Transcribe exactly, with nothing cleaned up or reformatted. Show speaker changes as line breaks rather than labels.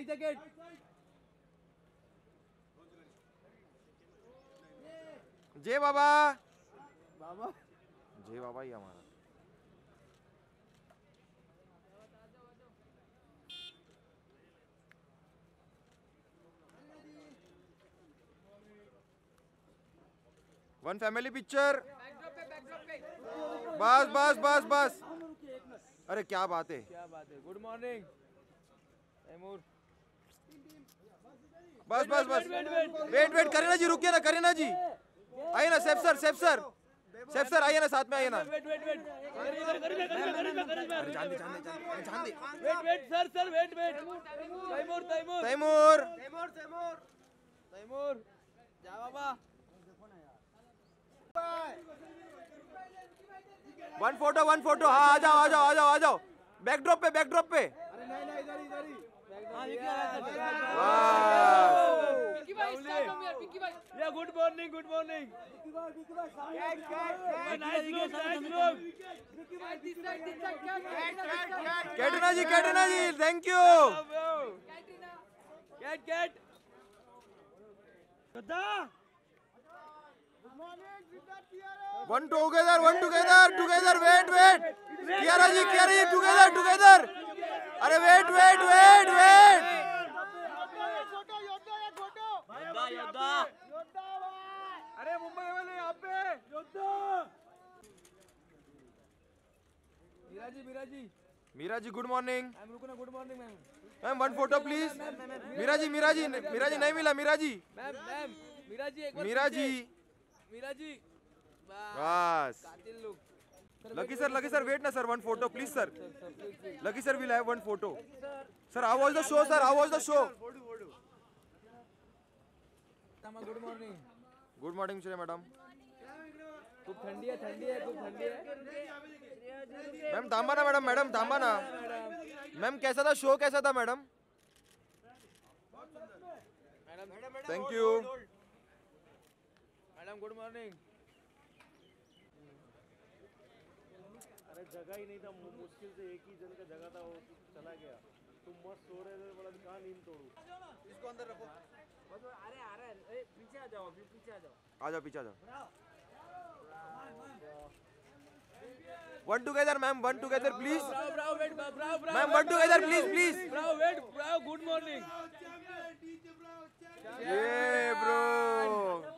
Like the gate.
जय बाबा
बाबा
जय बाबा ही हमारा वन फैमिली पिक्चर बस बस बस बस अरे क्या बात है
क्या बात है गुड मॉर्निंग तैमूर
बस बस बस वेट वेट करीना जी रुकिए ना करीना जी आइए ना safe sir safe sir safe sir आइए ना साथ में आइए ना
वेट वेट वेट
अरे जान दे जान दे जान दे जान दे
wait wait sir sir wait wait Taimur Taimur
Taimur
Taimur Taimur Taimur जा बाबा
वन फोटो वन फोटो हाँ आ जाओ आ जाओ आ जाओ आ जाओ बैकड्रॉप पे बैकड्रॉप पे
अरे नहीं नहीं इधर इधर ही हां ये
वाह
पिकी भाई स्टार्ट फ्रॉम हियर पिकी भाई या good morning good morning Piki भाई पिकी भाई Kat Kat nice look nice look Piki भाई this side this side Kat
Katrina ji Katrina ji thank you
Katrina Kat Kat गद्दा
one together one together together wait wait Kiara ji Kiara ji together together अरे wait wait wait wait
Yodha Yodha अरे मुंबई वाले यहाँ पे Yodha Meera ji Meera ji
Meera ji good morning
ma'am रुको ना good morning ma'am
ma'am one photo please Meera ji Meera ji Meera ji नहीं मिला मीरा जी
मैम मैम मीरा जी एक बार
मीरा जी
मीरा जी
बस
कातिल लोग
Lucky sir Lucky sir wait ना sir one photo please sir Lucky sir will have one photo sir how was the show sir how was the show
good morning
good morning Shreya madam
खूब ठंडी है ठंडी है खूब ठंडी है
मैम थांबा ना मैडम मैडम थांबा ना मैम कैसा था शो कैसा था madam thank you
madam good morning
अरे जगह ही नहीं था मुश्किल से एक ही जन का जगह था वो चला गया तुम मस्त सो रहे थे बड़ा कहाँ नींद तोड़ू
इसको अंदर रखो अरे आ रहा है पीछे आ जाओ अभी पीछे आ जाओ
आ जाओ पीछे आ जाओ one together ma'am one together please
bravo bravo wait bravo bravo
ma'am one together please please
bravo wait bravo good morning
ये ब्रो